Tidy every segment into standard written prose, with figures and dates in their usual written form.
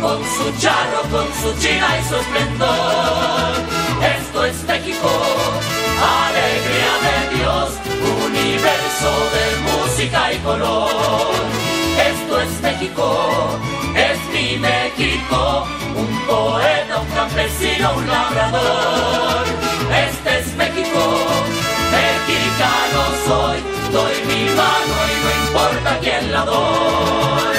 con su charro, con su china y su esplendor. Esto es México, alegría de Dios, universo de música y color. Esto es México, es mi México, un poeta, un campesino, un labrador. Este es México, mexicano soy, doy mi mano y no importa quién la doy.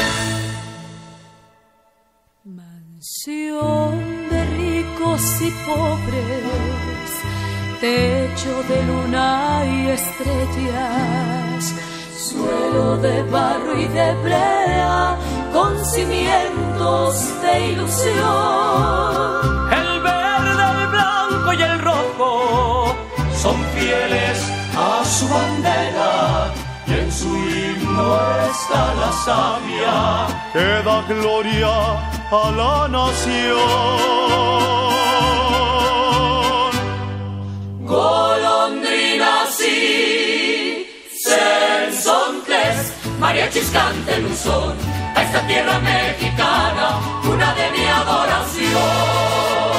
Mansión de ricos y pobres, techo de luna y estrellas, suelo de barro y de brea, con cimientos de ilusión. El verde, el blanco y el rojo son fieles a su bandera, y en su himno está la savia que da gloria a la nación. Golondrinas y sensontles, mariachis canten un son a esta tierra mexicana, cuna de mi adoración.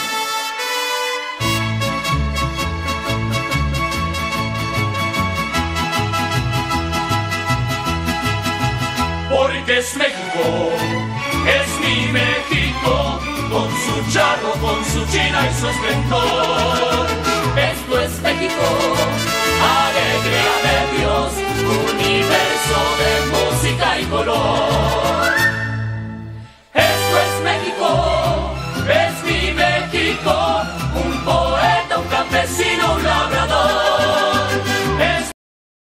Porque es México, es mi México, con su charro, con su china y su esplendor. Esto es México, alegría de Dios.